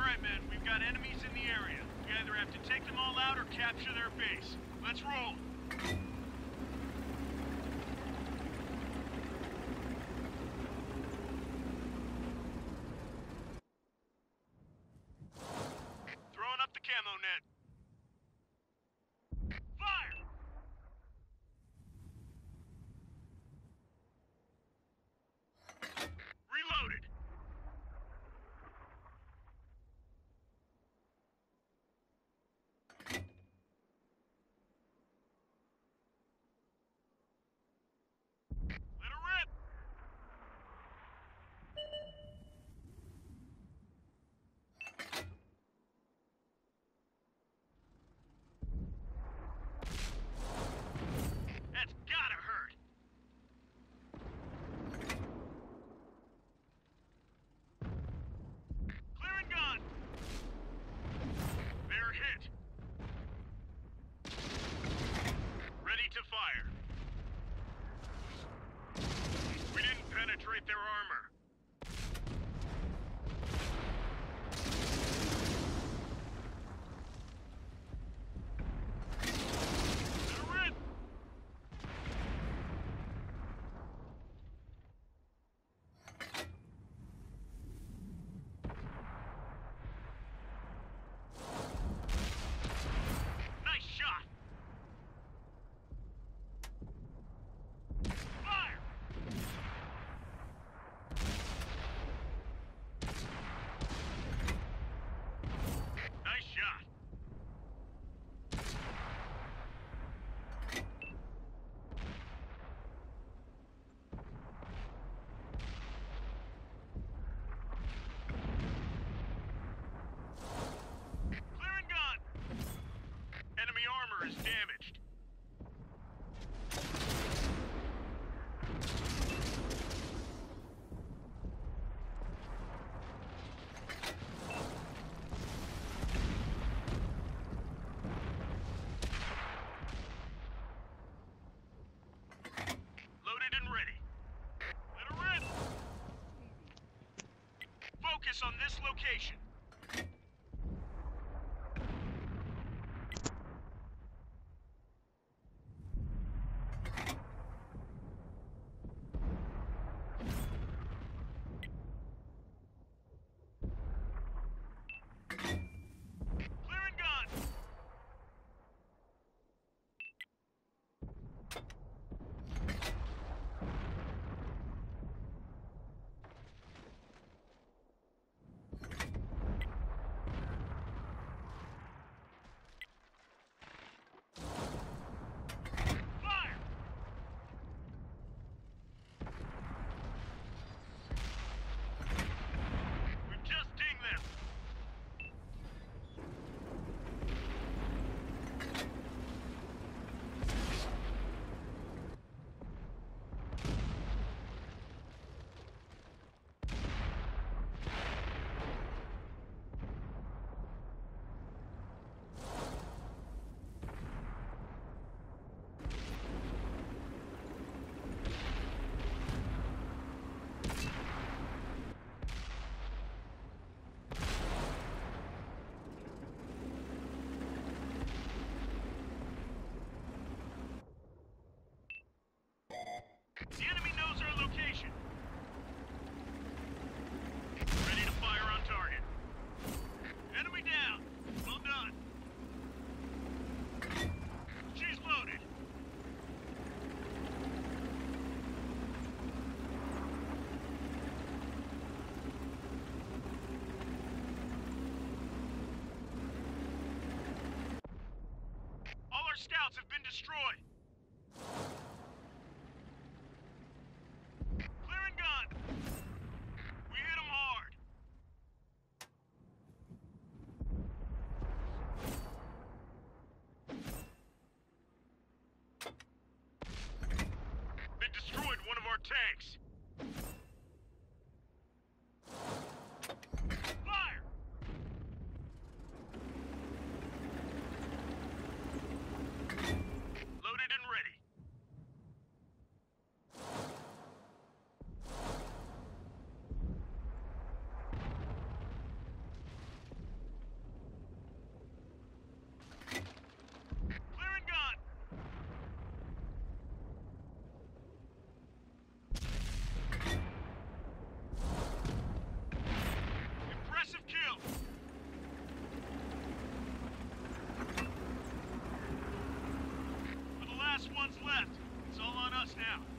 Alright, men, we've got enemies in the area. We either have to take them all out or capture their base. Let's roll. Throwing up the camo net. Fire! Reloaded. Let her rip. That's gotta hurt. Clear and gun. They're hit. Ready to fire. We didn't penetrate their armor. They're hit. Nice shot. Fire! Nice shot. Clear and gun. Enemy armor is damaged. Loaded and ready. Let her rip. Focus on this location. Clear and gun. Fire! We've just dinged them. The enemy knows our location. Ready to fire on target. Enemy down. Well done. She's loaded. All our scouts have been destroyed. Clear and gun. We hit them hard. They destroyed one of our tanks. Fire! Loaded and ready. us now.